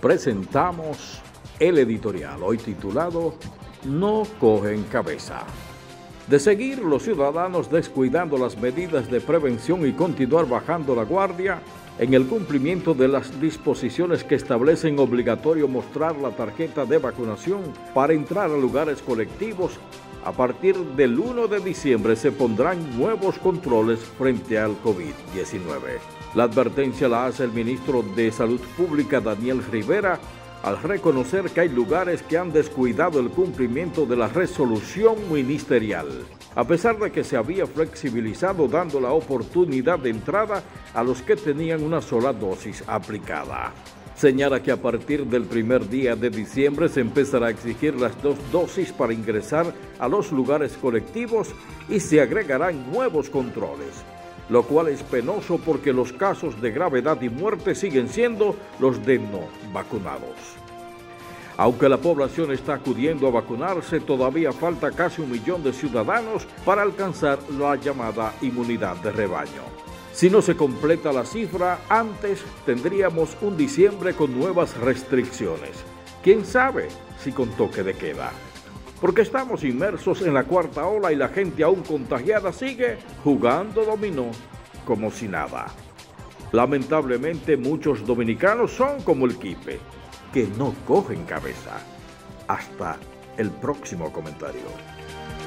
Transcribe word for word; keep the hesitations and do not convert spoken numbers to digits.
presentamos el editorial, hoy titulado No cogen cabeza. De seguir los ciudadanos descuidando las medidas de prevención y continuar bajando la guardia en el cumplimiento de las disposiciones que establecen obligatorio mostrar la tarjeta de vacunación para entrar a lugares colectivos, a partir del primero de diciembre se pondrán nuevos controles frente al COVID diecinueve. La advertencia la hace el ministro de Salud Pública, Daniel Rivera, al reconocer que hay lugares que han descuidado el cumplimiento de la resolución ministerial, a pesar de que se había flexibilizado dando la oportunidad de entrada a los que tenían una sola dosis aplicada. Señala que a partir del primer día de diciembre se empezará a exigir las dos dosis para ingresar a los lugares colectivos y se agregarán nuevos controles, lo cual es penoso porque los casos de gravedad y muerte siguen siendo los de no vacunados. Aunque la población está acudiendo a vacunarse, todavía falta casi un millón de ciudadanos para alcanzar la llamada inmunidad de rebaño. Si no se completa la cifra, antes tendríamos un diciembre con nuevas restricciones. ¿Quién sabe si con toque de queda? Porque estamos inmersos en la cuarta ola y la gente aún contagiada sigue jugando dominó como si nada. Lamentablemente muchos dominicanos son como el quipe, que no cogen cabeza. Hasta el próximo comentario.